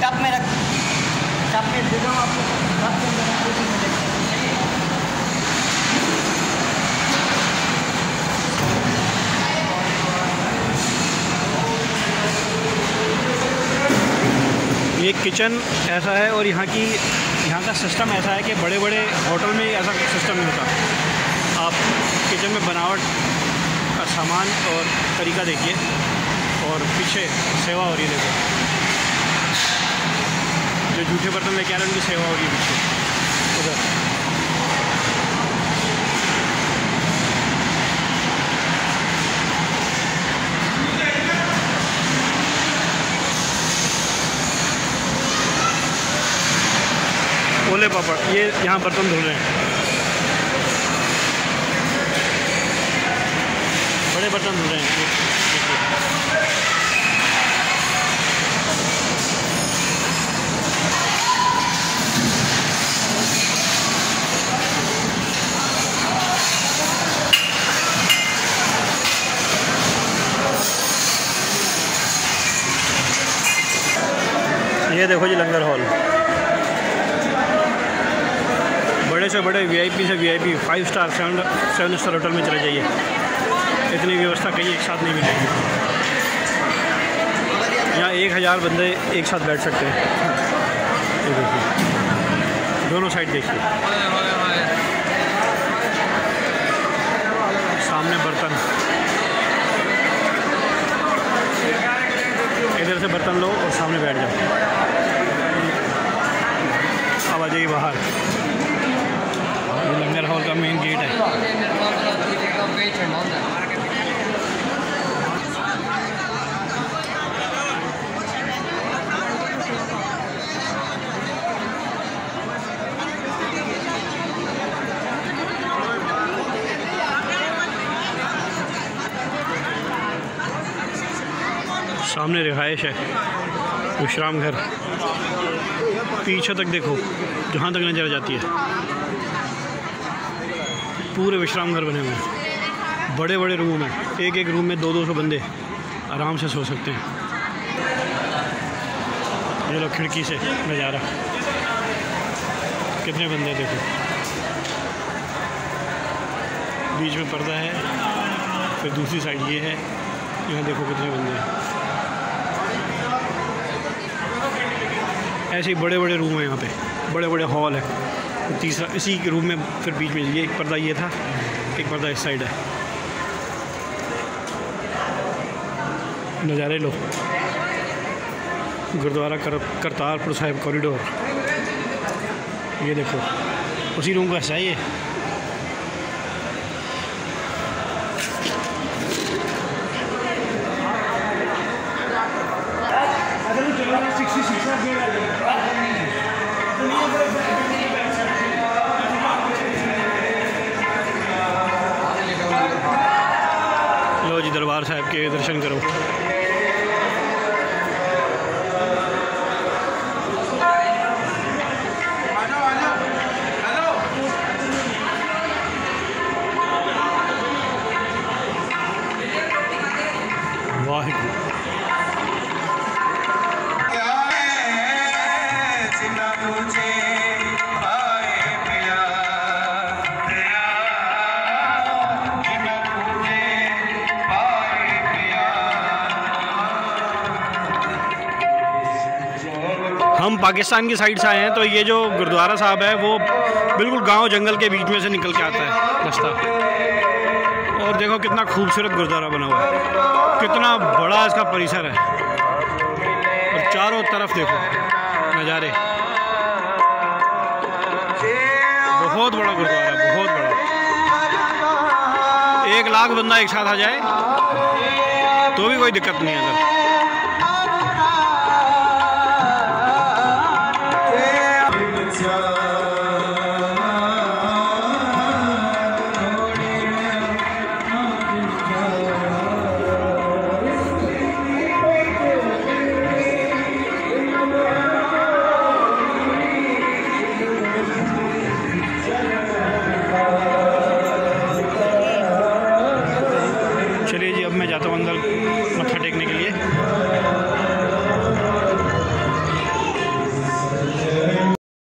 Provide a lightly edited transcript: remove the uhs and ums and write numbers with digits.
टप में रख, टप में दे दो आपको, टप के अंदर ये किचन ऐसा है और यहाँ का सिस्टम ऐसा है कि बड़े बड़े होटल में ऐसा सिस्टम नहीं होता। आप किचन में बनावट का सामान और तरीका देखिए और पीछे सेवा हो रही है। देखो जो जूठे बर्तन लेके आ रहे हैं उनकी सेवा हो रही है पीछे उधर। ओले पापड़ ये यहाँ बर्तन धुल रहे हैं, बड़े बर्तन धुल रहे हैं। ये देखो जी लंगर हॉल, बड़े से बड़े वीआईपी से वीआईपी 5 स्टार 7 स्टार होटल में चले जाइए, इतनी व्यवस्था कहीं एक साथ नहीं मिलेगी। यहाँ 1000 बंदे एक साथ बैठ सकते हैं। ये देखिए दोनों साइड देखिए, सामने बर्तन, इधर से बर्तन लो और सामने बैठ जाओ। अब आ जाइए बाहर, ये लंगर हॉल का मेन गेट है। सामने रिहाइश है, विश्राम घर, पीछे तक देखो जहाँ तक नजर जाती है पूरे विश्राम घर बने हुए हैं। बड़े बड़े रूम हैं, एक एक रूम में 200-200 बंदे आराम से सो सकते हैं। ये लो खिड़की से नज़ारा, कितने बंदे देखो, बीच में पर्दा है, फिर दूसरी साइड ये है, यहाँ देखो कितने बंदे हैं। ऐसे ही बड़े बड़े रूम हैं यहाँ पे, बड़े बड़े हॉल है। तीसरा इसी के रूम में फिर बीच में ये एक पर्दा ये था, एक पर्दा इस साइड है। नज़ारे लो, गुरुद्वारा करतारपुर साहिब कॉरिडोर, ये देखो उसी रूम का हिस्सा है ये। लो जी दरबार साहिब के दर्शन करो। वाहिगुरू हम पाकिस्तान की साइड से आए हैं, तो ये जो गुरुद्वारा साहब है वो बिल्कुल गांव जंगल के बीच में से निकल के आता है रास्ता। और देखो कितना खूबसूरत गुरुद्वारा बना हुआ है, कितना बड़ा इसका परिसर है, और चारों तरफ देखो नज़ारे। बहुत बड़ा गुरुद्वारा, बहुत बड़ा। 1 लाख बंदा एक साथ आ जाए तो भी कोई दिक्कत नहीं है।